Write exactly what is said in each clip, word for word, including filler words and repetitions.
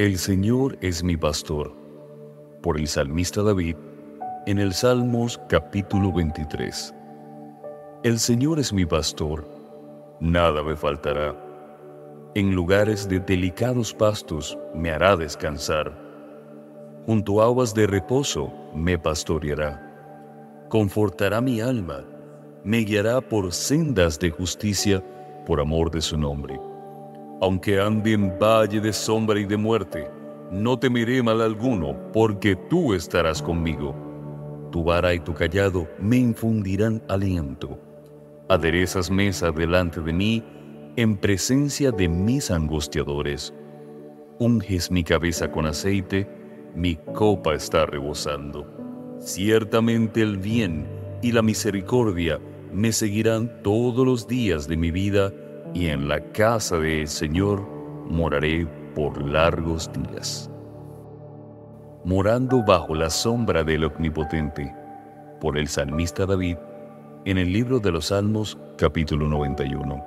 El Señor es mi pastor. Por el salmista David, en el Salmos capítulo veintitrés. El Señor es mi pastor, nada me faltará. En lugares de delicados pastos me hará descansar. Junto a aguas de reposo me pastoreará. Confortará mi alma, me guiará por sendas de justicia por amor de su nombre. Aunque ande en valle de sombra y de muerte, no temeré mal alguno, porque tú estarás conmigo. Tu vara y tu cayado me infundirán aliento. Aderezas mesa delante de mí, en presencia de mis angustiadores. Unges mi cabeza con aceite, mi copa está rebosando. Ciertamente el bien y la misericordia me seguirán todos los días de mi vida, y en la casa del Señor moraré por largos días. Morando bajo la sombra del Omnipotente, por el salmista David, en el libro de los Salmos, capítulo noventa y uno.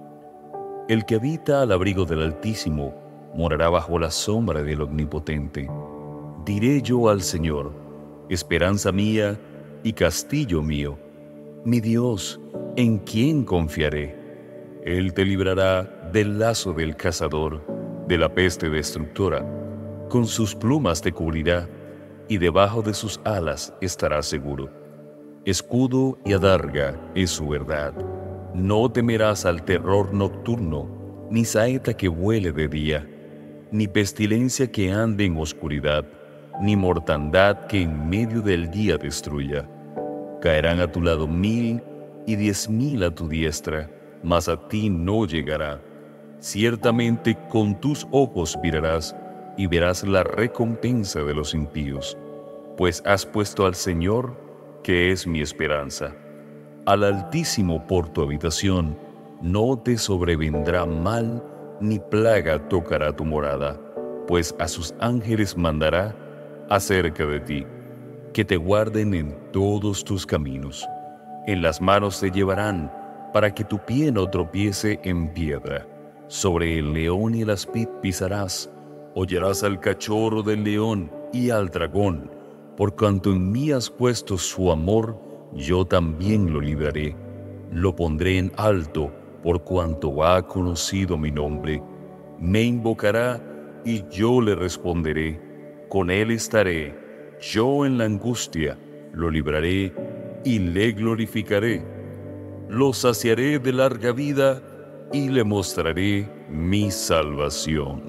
El que habita al abrigo del Altísimo morará bajo la sombra del Omnipotente. Diré yo al Señor, esperanza mía y castillo mío, mi Dios, ¿en quién confiaré? Él te librará del lazo del cazador, de la peste destructora. Con sus plumas te cubrirá, y debajo de sus alas estarás seguro. Escudo y adarga es su verdad. No temerás al terror nocturno, ni saeta que vuele de día, ni pestilencia que ande en oscuridad, ni mortandad que en medio del día destruya. Caerán a tu lado mil y diez mil a tu diestra, mas a ti no llegará. Ciertamente con tus ojos mirarás y verás la recompensa de los impíos, pues has puesto al Señor, que es mi esperanza, al Altísimo por tu habitación. No te sobrevendrá mal, ni plaga tocará tu morada, pues a sus ángeles mandará acerca de ti, que te guarden en todos tus caminos. En las manos te llevarán, para que tu pie no tropiece en piedra. Sobre el león y el aspid pisarás, hollarás al cachorro del león y al dragón. Por cuanto en mí has puesto su amor, yo también lo libraré. Lo pondré en alto, por cuanto ha conocido mi nombre. Me invocará, y yo le responderé. Con él estaré, yo en la angustia, lo libraré y le glorificaré. Lo saciaré de larga vida y le mostraré mi salvación.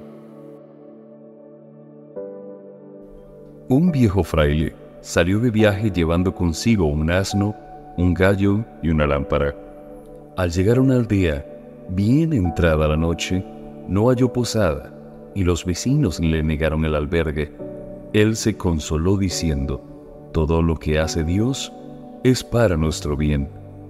Un viejo fraile salió de viaje llevando consigo un asno, un gallo y una lámpara. Al llegar a una aldea, bien entrada la noche, no halló posada, y los vecinos le negaron el albergue. Él se consoló diciendo: todo lo que hace Dios es para nuestro bien.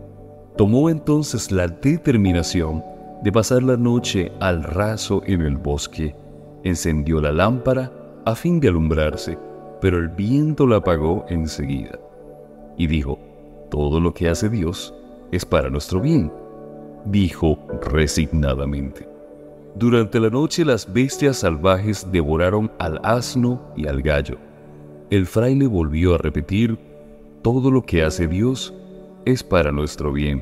Tomó entonces la determinación de pasar la noche al raso en el bosque. Encendió la lámpara a fin de alumbrarse, pero el viento la apagó enseguida. Y dijo: todo lo que hace Dios es para nuestro bien. Dijo resignadamente. Durante la noche las bestias salvajes devoraron al asno y al gallo. El fraile volvió a repetir: todo lo que hace Dios es para nuestro bien.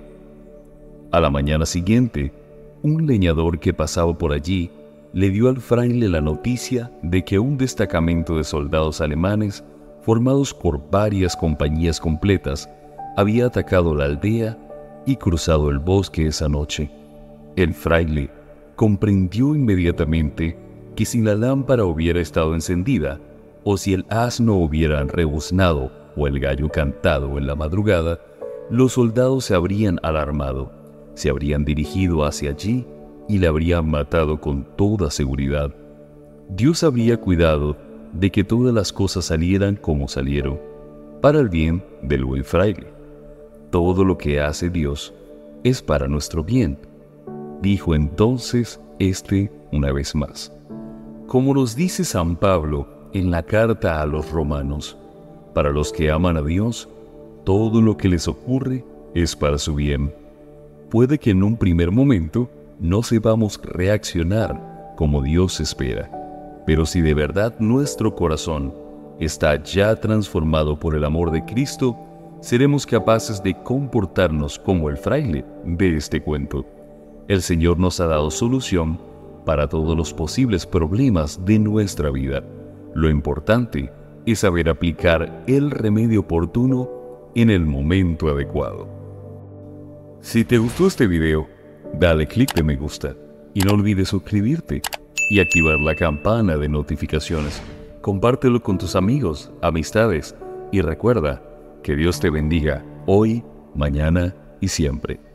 A la mañana siguiente, un leñador que pasaba por allí le dio al fraile la noticia de que un destacamento de soldados alemanes, formados por varias compañías completas, había atacado la aldea y cruzado el bosque esa noche. El fraile comprendió inmediatamente que si la lámpara hubiera estado encendida, o si el asno hubiera rebuznado o el gallo cantado en la madrugada, los soldados se habrían alarmado, se habrían dirigido hacia allí y le habrían matado con toda seguridad. Dios habría cuidado de que todas las cosas salieran como salieron, para el bien del buen fraile. Todo lo que hace Dios es para nuestro bien, dijo entonces éste una vez más. Como nos dice San Pablo en la carta a los romanos, para los que aman a Dios, todo lo que les ocurre es para su bien. Puede que en un primer momento no sepamos reaccionar como Dios espera, Pero si de verdad nuestro corazón está ya transformado por el amor de Cristo, seremos capaces de comportarnos como el fraile de este cuento. El Señor nos ha dado solución para todos los posibles problemas de nuestra vida. Lo importante es saber aplicar el remedio oportuno en el momento adecuado. Si te gustó este video, dale clic de me gusta y no olvides suscribirte y activar la campana de notificaciones. Compártelo con tus amigos, amistades y recuerda que Dios te bendiga hoy, mañana y siempre.